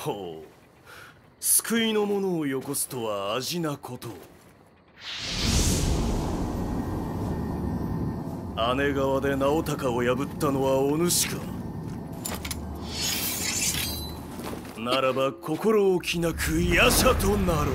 ほう、救いの者をよこすとは味なことを。姉川で直高を破ったのはお主か。ならば心置きなく夜叉となろう。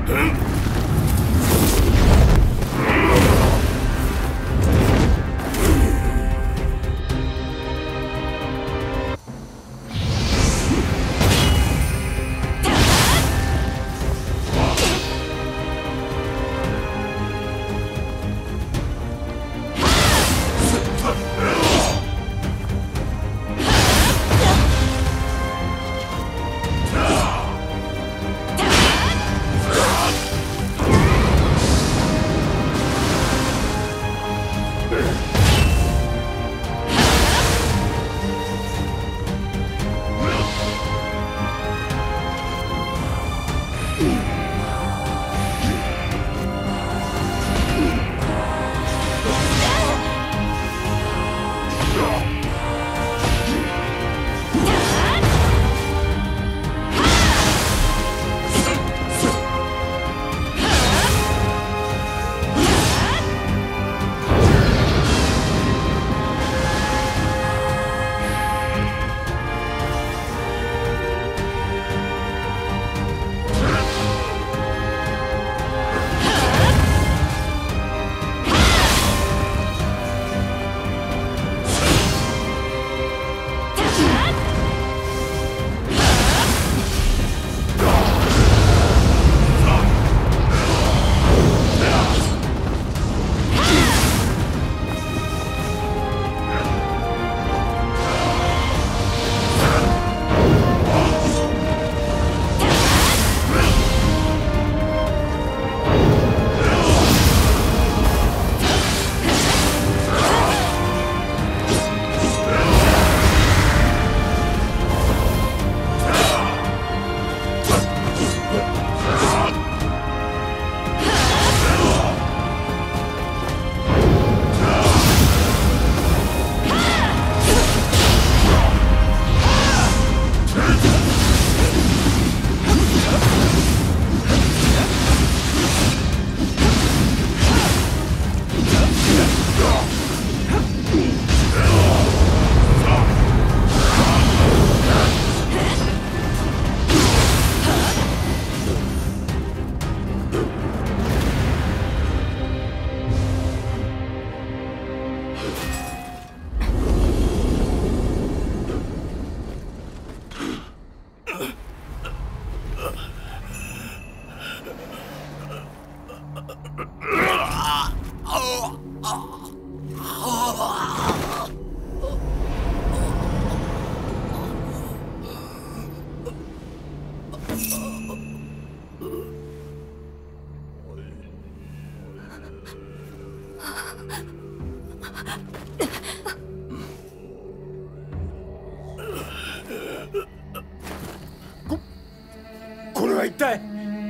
これは一体。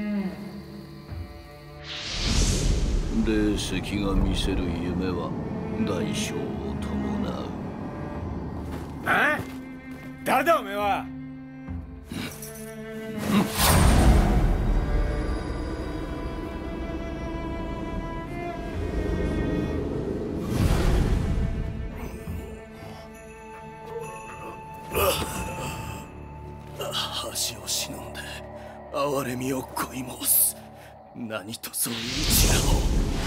霊石が見せる夢は代償を伴う。 ああ？誰だおめえは。 恥を忍んで哀れみを恋申す。何とぞ一夜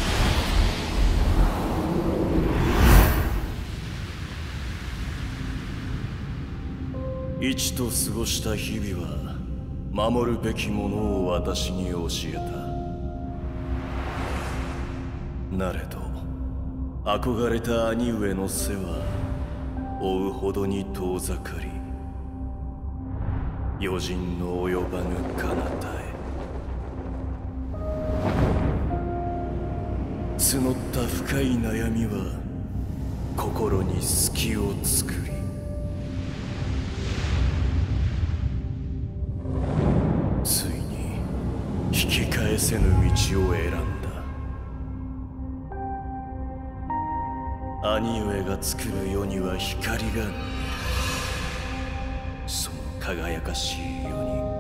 を。一と過ごした日々は守るべきものを私に教えた。なれど憧れた兄上の背は追うほどに遠ざかり、余人の及ばぬ彼方へ募った深い悩みは心に隙を作り、ついに引き返せぬ道を選んだ。兄上が作る世には光が見える。その輝かしい世に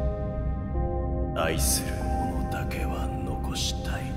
愛する者だけは残したい。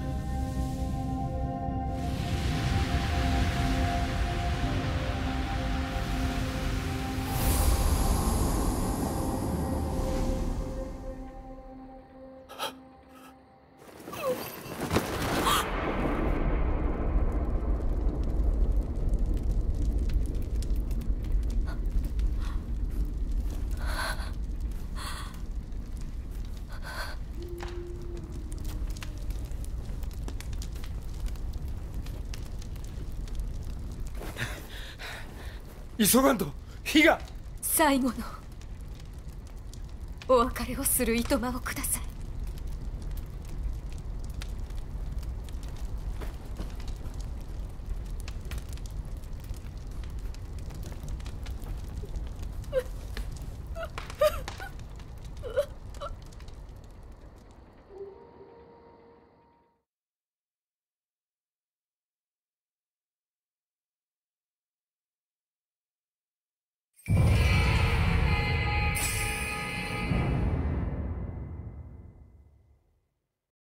急がんと火が。 最後のお別れをするいとまをください。